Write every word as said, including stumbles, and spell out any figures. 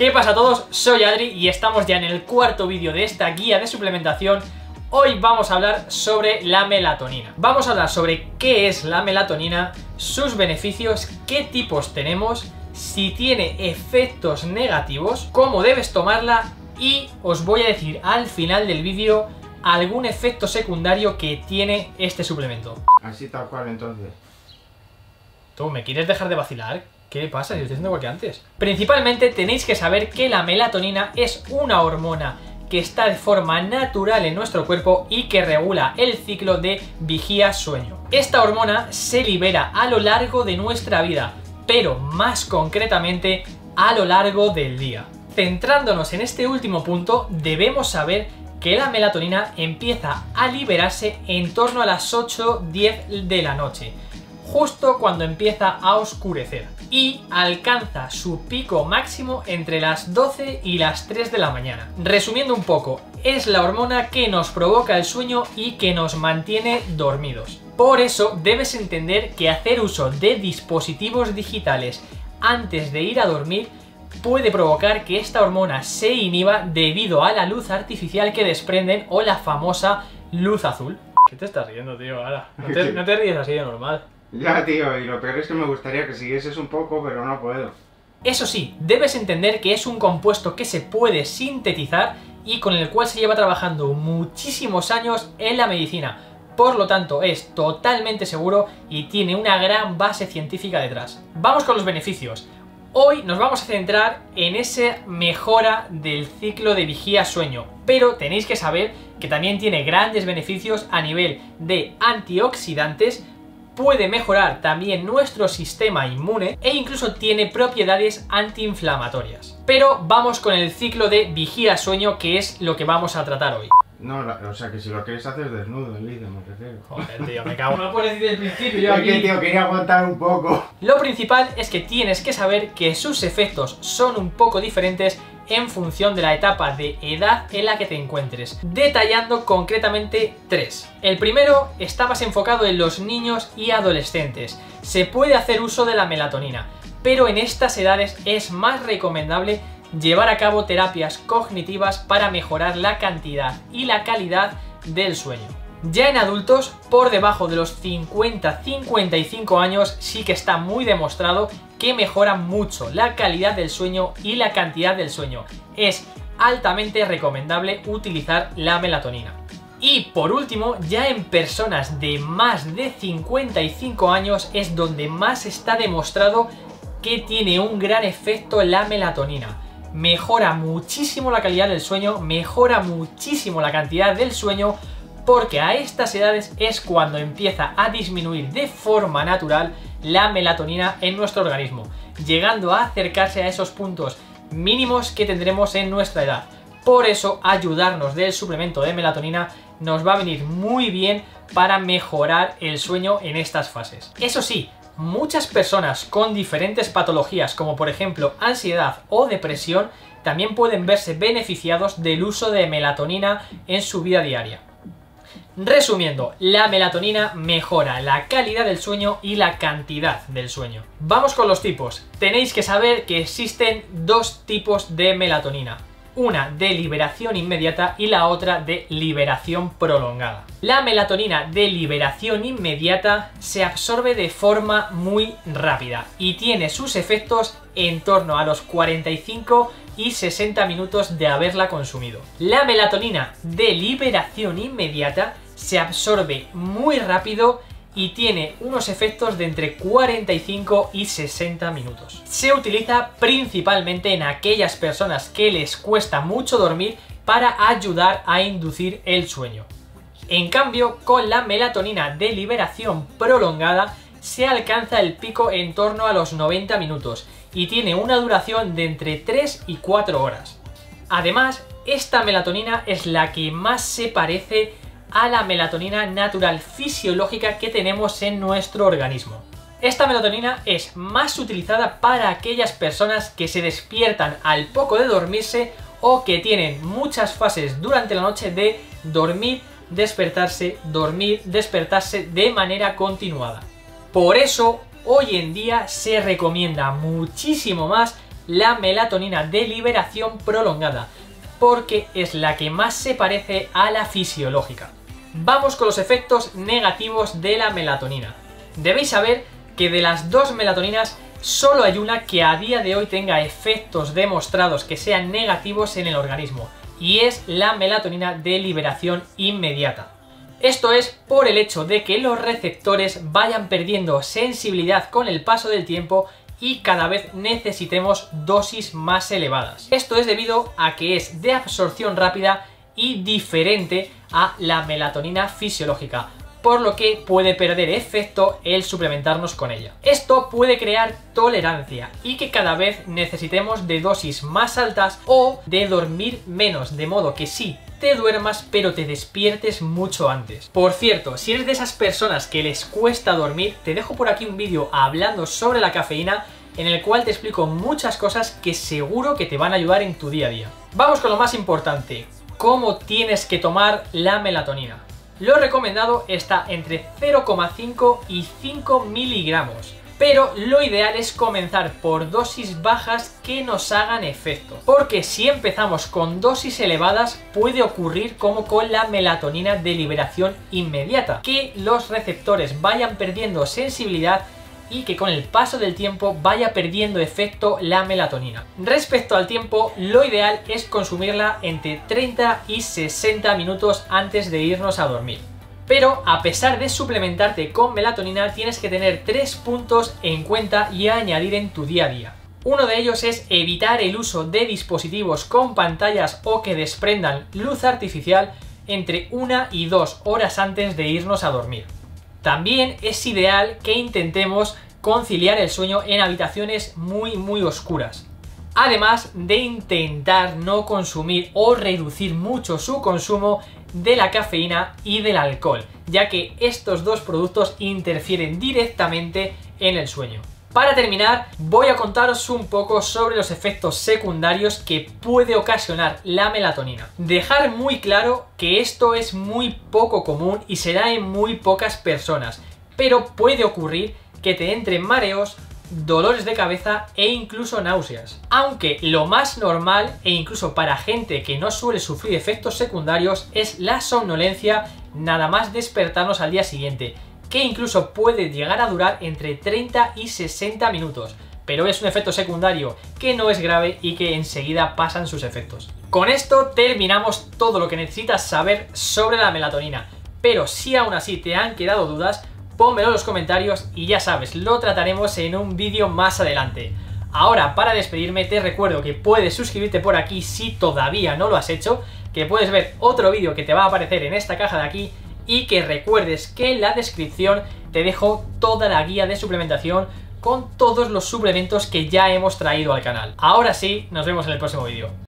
¿Qué pasa a todos? Soy Adri y estamos ya en el cuarto vídeo de esta guía de suplementación. Hoy vamos a hablar sobre la melatonina. Vamos a hablar sobre qué es la melatonina, sus beneficios, qué tipos tenemos, si tiene efectos negativos, cómo debes tomarla y os voy a decir al final del vídeo algún efecto secundario que tiene este suplemento. Así tal cual entonces. ¿Tú me quieres dejar de vacilar? ¿Qué pasa? Yo estoy haciendo igual que antes. Principalmente tenéis que saber que la melatonina es una hormona que está de forma natural en nuestro cuerpo y que regula el ciclo de vigía-sueño. Esta hormona se libera a lo largo de nuestra vida, pero más concretamente a lo largo del día. Centrándonos en este último punto, debemos saber que la melatonina empieza a liberarse en torno a las ocho diez de la noche, justo cuando empieza a oscurecer, y alcanza su pico máximo entre las doce y las tres de la mañana. Resumiendo un poco, es la hormona que nos provoca el sueño y que nos mantiene dormidos. Por eso debes entender que hacer uso de dispositivos digitales antes de ir a dormir puede provocar que esta hormona se inhiba debido a la luz artificial que desprenden o la famosa luz azul. ¿Qué te estás riendo, tío? Ahora, no te, no te ríes así de normal. Ya, tío, y lo peor es que me gustaría que siguieses un poco, pero no puedo. Eso sí, debes entender que es un compuesto que se puede sintetizar y con el cual se lleva trabajando muchísimos años en la medicina. Por lo tanto, es totalmente seguro y tiene una gran base científica detrás. Vamos con los beneficios. Hoy nos vamos a centrar en esa mejora del ciclo de vigía-sueño, pero tenéis que saber que también tiene grandes beneficios a nivel de antioxidantes, puede mejorar también nuestro sistema inmune e incluso tiene propiedades antiinflamatorias. Pero vamos con el ciclo de vigía-sueño, que es lo que vamos a tratar hoy. No, la, o sea que si lo quieres hacer desnudo, Lidia, me refiero. Joder, tío, me cago. No lo puedes decir desde el principio, yo aquí... Es que, tío, quería aguantar un poco. Lo principal es que tienes que saber que sus efectos son un poco diferentes en función de la etapa de edad en la que te encuentres, detallando concretamente tres. El primero está más enfocado en los niños y adolescentes. Se puede hacer uso de la melatonina, pero en estas edades es más recomendable llevar a cabo terapias cognitivas para mejorar la cantidad y la calidad del sueño. Ya en adultos, por debajo de los cincuenta a cincuenta y cinco años, sí que está muy demostrado que mejora mucho la calidad del sueño y la cantidad del sueño. Es altamente recomendable utilizar la melatonina. Y por último, ya en personas de más de cincuenta y cinco años es donde más está demostrado que tiene un gran efecto la melatonina. Mejora muchísimo la calidad del sueño, mejora muchísimo la cantidad del sueño, porque a estas edades es cuando empieza a disminuir de forma natural la melatonina en nuestro organismo, llegando a acercarse a esos puntos mínimos que tendremos en nuestra edad. Por eso ayudarnos del suplemento de melatonina nos va a venir muy bien para mejorar el sueño en estas fases. Eso sí, muchas personas con diferentes patologías, como por ejemplo ansiedad o depresión, también pueden verse beneficiados del uso de melatonina en su vida diaria. Resumiendo, la melatonina mejora la calidad del sueño y la cantidad del sueño. Vamos con los tipos. Tenéis que saber que existen dos tipos de melatonina. Una de liberación inmediata y la otra de liberación prolongada. La melatonina de liberación inmediata se absorbe de forma muy rápida y tiene sus efectos en torno a los cuarenta y cinco y sesenta minutos de haberla consumido. La melatonina de liberación inmediata se absorbe muy rápido y tiene unos efectos de entre cuarenta y cinco y sesenta minutos. Se utiliza principalmente en aquellas personas que les cuesta mucho dormir para ayudar a inducir el sueño. En cambio, con la melatonina de liberación prolongada se alcanza el pico en torno a los noventa minutos y tiene una duración de entre tres y cuatro horas. Además, esta melatonina es la que más se parece a la melatonina natural fisiológica que tenemos en nuestro organismo. Esta melatonina es más utilizada para aquellas personas que se despiertan al poco de dormirse o que tienen muchas fases durante la noche de dormir, despertarse, dormir, despertarse de manera continuada. Por eso, hoy en día se recomienda muchísimo más la melatonina de liberación prolongada, porque es la que más se parece a la fisiológica. Vamos con los efectos negativos de la melatonina. Debéis saber que de las dos melatoninas solo hay una que a día de hoy tenga efectos demostrados que sean negativos en el organismo, y es la melatonina de liberación inmediata. Esto es por el hecho de que los receptores vayan perdiendo sensibilidad con el paso del tiempo y cada vez necesitemos dosis más elevadas. Esto es debido a que es de absorción rápida y diferente a la melatonina fisiológica, por lo que puede perder efecto el suplementarnos con ella. Esto puede crear tolerancia y que cada vez necesitemos de dosis más altas o de dormir menos, de modo que sí te duermas pero te despiertes mucho antes. Por cierto, si eres de esas personas que les cuesta dormir, te dejo por aquí un vídeo hablando sobre la cafeína en el cual te explico muchas cosas que seguro que te van a ayudar en tu día a día. Vamos con lo más importante, ¿cómo tienes que tomar la melatonina? Lo recomendado está entre cero coma cinco y cinco miligramos, pero lo ideal es comenzar por dosis bajas que nos hagan efecto, porque si empezamos con dosis elevadas puede ocurrir como con la melatonina de liberación inmediata, que los receptores vayan perdiendo sensibilidad y que con el paso del tiempo vaya perdiendo efecto la melatonina. Respecto al tiempo, lo ideal es consumirla entre treinta y sesenta minutos antes de irnos a dormir. Pero a pesar de suplementarte con melatonina, tienes que tener tres puntos en cuenta y añadir en tu día a día. Uno de ellos es evitar el uso de dispositivos con pantallas o que desprendan luz artificial entre una y dos horas antes de irnos a dormir. También es ideal que intentemos conciliar el sueño en habitaciones muy muy oscuras. Además de intentar no consumir o reducir mucho su consumo de la cafeína y del alcohol, ya que estos dos productos interfieren directamente en el sueño. Para terminar, voy a contaros un poco sobre los efectos secundarios que puede ocasionar la melatonina. Dejar muy claro que esto es muy poco común y se da en muy pocas personas, pero puede ocurrir que te entren mareos, dolores de cabeza e incluso náuseas. Aunque lo más normal e incluso para gente que no suele sufrir efectos secundarios es la somnolencia nada más despertarnos al día siguiente, que incluso puede llegar a durar entre treinta y sesenta minutos, pero es un efecto secundario que no es grave y que enseguida pasan sus efectos. Con esto terminamos todo lo que necesitas saber sobre la melatonina, pero si aún así te han quedado dudas, pónmelo en los comentarios y ya sabes, lo trataremos en un vídeo más adelante. Ahora, para despedirme, te recuerdo que puedes suscribirte por aquí si todavía no lo has hecho, que puedes ver otro vídeo que te va a aparecer en esta caja de aquí, y que recuerdes que en la descripción te dejo toda la guía de suplementación con todos los suplementos que ya hemos traído al canal. Ahora sí, nos vemos en el próximo vídeo.